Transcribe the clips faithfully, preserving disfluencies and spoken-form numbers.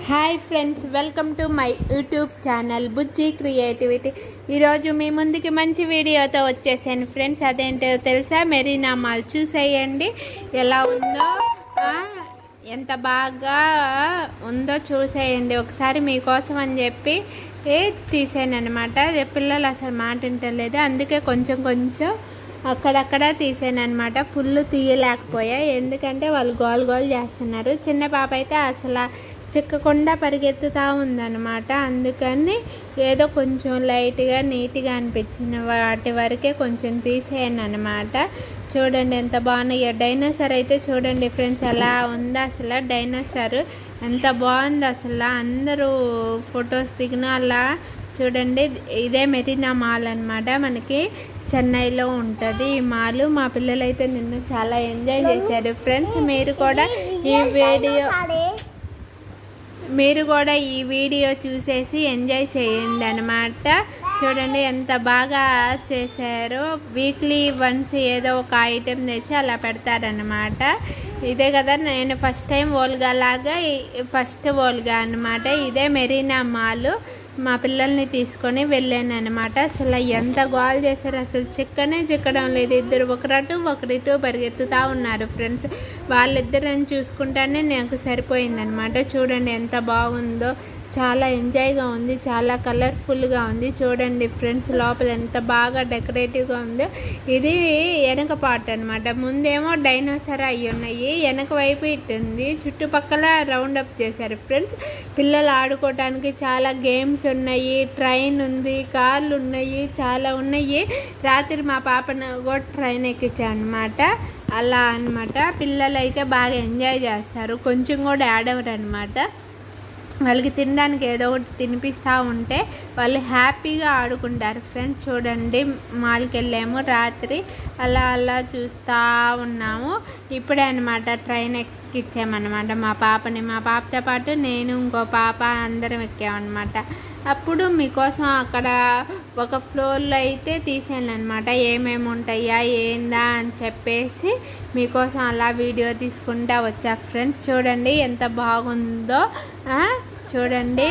Hi friends, welcome to my YouTube channel Bujji creativity. ఈరోజు మీ ముందుకి మంచి వీడియోతో వచ్చేసాను ఫ్రెండ్స్. అదేంటో తెలుసా? మెరీనా మాల్ చూసేయండి ఎలా ఉందో, ఎంత బాగా ఉందో చూసేయండి ఒకసారి. మీకోసం అని చెప్పి తీసాను అనమాట. పిల్లలు అసలు మాట వింటలేదు, అందుకే కొంచెం కొంచెం అక్కడక్కడ తీసాను అనమాట. ఫుల్ తీయలేకపోయా, ఎందుకంటే వాళ్ళు గోల్ గోల్ చేస్తున్నారు. చిన్న పాప అయితే అసలు చిక్కకుండా పరిగెత్తుతూ ఉందన్నమాట. అందుకని ఏదో కొంచెం లైట్గా నీట్గా అనిపించిన వాటి వరకే కొంచెం తీసేయను అనమాట. చూడండి ఎంత బాగున్నాయో. డైనోసార్ అయితే చూడండి ఫ్రెండ్స్ ఎలా ఉందో అసలు. డైనోసార్ ఎంత బాగుంది అసలు. అందరూ ఫొటోస్ దిగిన అలా చూడండి. ఇదే మెరీనా మాల్ అనమాట, మనకి చెన్నైలో ఉంటుంది ఈ మాల్. మా పిల్లలు అయితే నిన్న చాలా ఎంజాయ్ చేశారు ఫ్రెండ్స్. మీరు కూడా ఈ వీడియో మీరు కూడా ఈ వీడియో చూసేసి ఎంజాయ్ చేయండి అనమాట. చూడండి ఎంత బాగా చేశారో. వీక్లీ వన్స్ ఏదో ఒక ఐటెం తెచ్చి అలా పెడతారనమాట. ఇదే కదా నేను ఫస్ట్ టైం ఓల్గా లాగా ఫస్ట్ ఓల్గా అనమాట. ఇదే మెరీనా మాల్. మా పిల్లల్ని తీసుకొని వెళ్ళాను అనమాట. అసలు ఎంత గోల్ చేశారు, అసలు చిక్కనే చిక్కడం లేదు. ఇద్దరు ఒకరటు ఒకరిటు పరిగెత్తుతూ ఉన్నారు ఫ్రెండ్స్. వాళ్ళిద్దరిని చూసుకుంటానే నాకు సరిపోయింది అనమాట. చూడండి ఎంత బాగుందో, చాలా ఎంజాయ్గా ఉంది, చాలా కలర్ఫుల్గా ఉంది. చూడండి ఫ్రెండ్స్ లోపల ఎంత బాగా డెకరేటివ్గా ఉందో. ఇది వెనక పార్ట్ అనమాట. ముందేమో డైనోసార్ అయ్యి ఉన్నాయి, వెనక వైపు ఇట్టుంది. చుట్టుపక్కల రౌండ్ అప్ చేశారు ఫ్రెండ్స్. పిల్లలు ఆడుకోవటానికి చాలా గేమ్స్ ఉన్నాయి, ట్రైన్ ఉంది, కార్లు ఉన్నాయి, చాలా ఉన్నాయి. రాత్రి మా పాపను కూడా ట్రైన్ ఎక్కించాను అనమాట. అలా అనమాట. పిల్లలు అయితే బాగా ఎంజాయ్ చేస్తారు, కొంచెం కూడా ఆడవరు అనమాట. వాళ్ళకి తినడానికి ఏదో ఒకటి తినిపిస్తూ ఉంటే వాళ్ళు హ్యాపీగా ఆడుకుంటారు ఫ్రెండ్స్. చూడండి మాల్కి వెళ్ళాము రాత్రి, అలా అలా చూస్తూ ఉన్నాము. ఇప్పుడే అనమాట ట్రైన్ ఎక్కిచ్చామన్నమాట మా పాపని. మా పాపతో పాటు నేను ఇంకో పాప అందరం ఎక్కామన్నమాట. అప్పుడు మీకోసం అక్కడ ఒక ఫ్లోర్లో అయితే తీసాను అనమాట, ఏమేమి ఉంటాయా ఏందా అని చెప్పేసి మీకోసం అలా వీడియో తీసుకుంటా వచ్చా ఫ్రెండ్స్. చూడండి ఎంత బాగుందో. చూడండి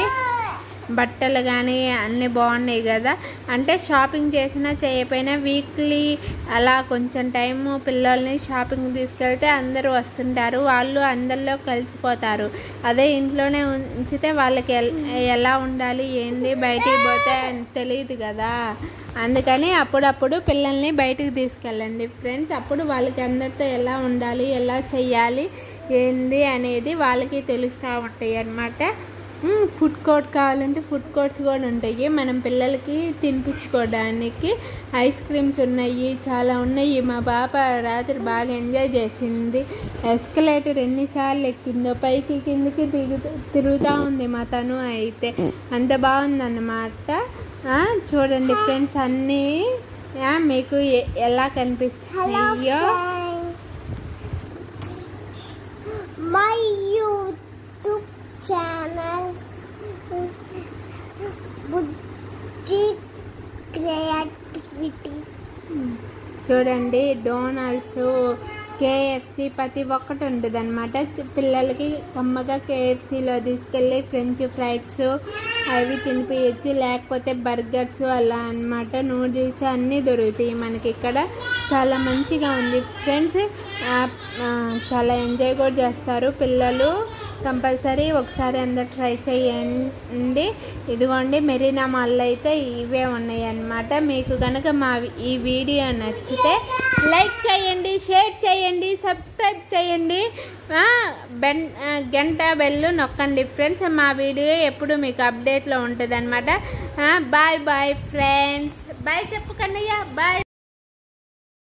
బట్టలు కానీ అన్నీ బాగున్నాయి కదా. అంటే షాపింగ్ చేసినా చేయకపోయినా వీక్లీ అలా కొంచెం టైము పిల్లల్ని షాపింగ్ తీసుకెళ్తే అందరూ వస్తుంటారు, వాళ్ళు అందరిలో కలిసిపోతారు. అదే ఇంట్లోనే ఉంచితే వాళ్ళకి ఎలా ఉండాలి ఏంటి బయటికి పోతే తెలియదు కదా. అందుకని అప్పుడప్పుడు పిల్లల్ని బయటికి తీసుకెళ్ళండి ఫ్రెండ్స్. అప్పుడు వాళ్ళకి అందరితో ఎలా ఉండాలి, ఎలా చెయ్యాలి ఏంది అనేది వాళ్ళకి తెలుస్తూ ఉంటాయి అన్నమాట. ఫుడ్ కోర్ట్ కావాలంటే ఫుడ్ కోర్ట్స్ కూడా ఉంటాయి, మనం పిల్లలకి తినిపించుకోవడానికి. ఐస్ క్రీమ్స్ ఉన్నాయి, చాలా ఉన్నాయి. మా పాప రాత్రి బాగా ఎంజాయ్ చేసింది. ఎస్కలేటర్ ఎన్నిసార్లు ఎక్కిందో, పైకి కిందికి దిగు తిరుగుతూ ఉంది మా తను అయితే. అంత బాగుందన్నమాట. చూడండి ఫ్రెండ్స్ అన్నీ మీకు ఎలా కనిపిస్తాయో. My YouTube channel Bujji creativity. చూడండి డోనల్డ్స్, కేఎఫ్సి ప్రతి ఒక్కటి ఉంటుంది అనమాట. పిల్లలకి కమ్మగా కేఎఫ్సీలో తీసుకెళ్ళి ఫ్రెంచ్ ఫ్రైస్ అవి తినిపించచ్చు, లేకపోతే బర్గర్స్ అలా అనమాట. నూడిల్స్ అన్నీ దొరుకుతాయి మనకి ఇక్కడ. చాలా మంచిగా ఉంది ఫ్రెండ్స్. చాలా ఎంజాయ్ కూడా చేస్తారు పిల్లలు. కంపల్సరీ ఒకసారి అందరు ట్రై చేయండి. ఇదిగోండి మెరీనా మాల్లో అయితే ఇవే ఉన్నాయి అన్నమాట. మీకు కనుక మా ఈ వీడియో నచ్చితే లైక్ చేయండి, షేర్ చేయండి, సబ్స్క్రైబ్ చేయండి, బెన్ గంట బెల్లు నొక్కండి ఫ్రెండ్స్. మా వీడియో ఎప్పుడు మీకు అప్డేట్లో ఉంటుంది అనమాట. Bye bye friends. బాయ్ చెప్పు కన్నయ్య, బాయ్.